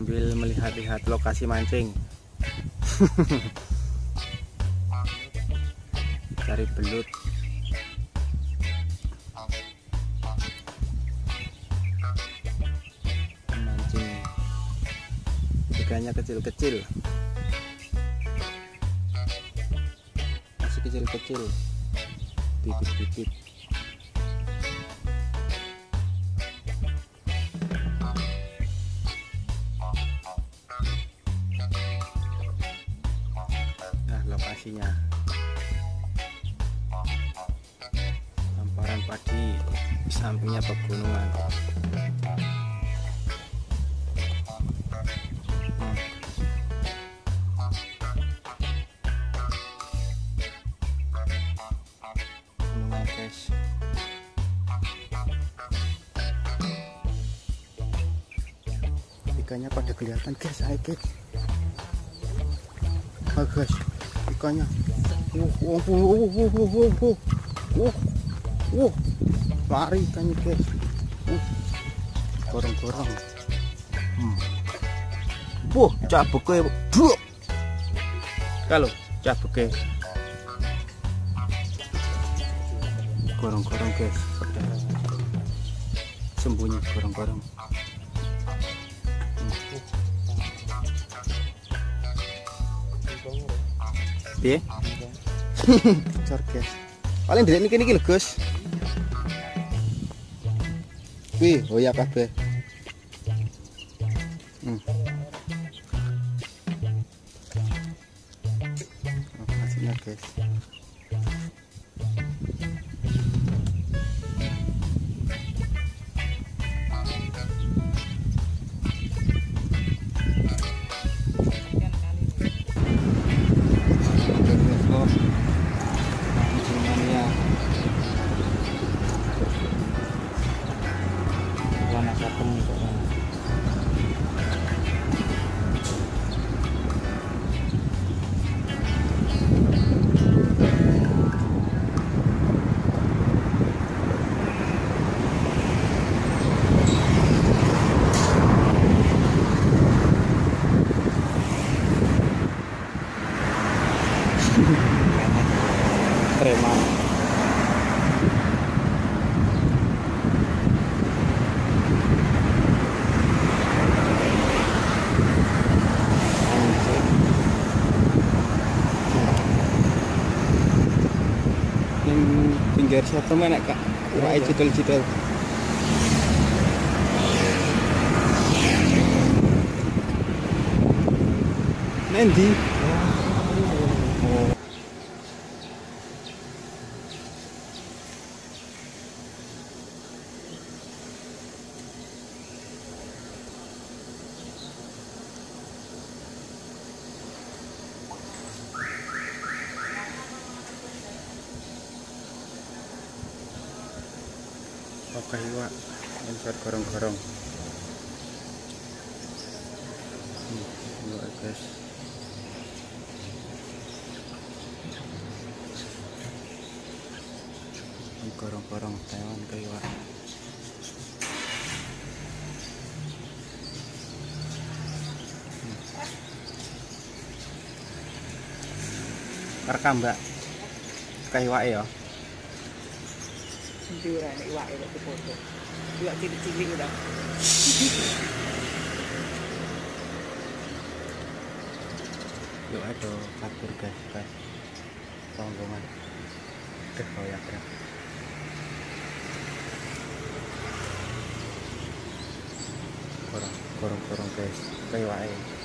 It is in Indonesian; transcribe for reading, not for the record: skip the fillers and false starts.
sambil melihat-lihat lokasi mancing. Cari belut. Mancing. Ikannya kecil-kecil. Masih kecil-kecil. Bibit-bibit. Lokasinya hamparan padi, sampingnya pegunungan. Pegunungan guys. Ikannya pada kelihatan guys, ayo guys. Ah, guys. Ikannya lari ikannya guys, gorong-gorong. Cabeke kalau cabeke gorong-gorong guys, pada sembunyi gorong-gorong. Piye? Cor guys. Paling dhewe niki lho, Gus. Wih, hoya kabeh. Hasilnya guys. Preman. Pinggir siapa mana kak? Wah, cidel-cidel. Nendi? Oh. Oke, iwak mencari gorong-gorong. Iwak guys. Gorong-gorong Taiwan ke iwak. Rekam mbak. Ke iwak ya. Ora nek iwake kok foto. Iwak cilik-cilik udah. Yuk ada kabur guys. Rombongan. Koyak ya. Gorong-gorong guys. Kayak wae.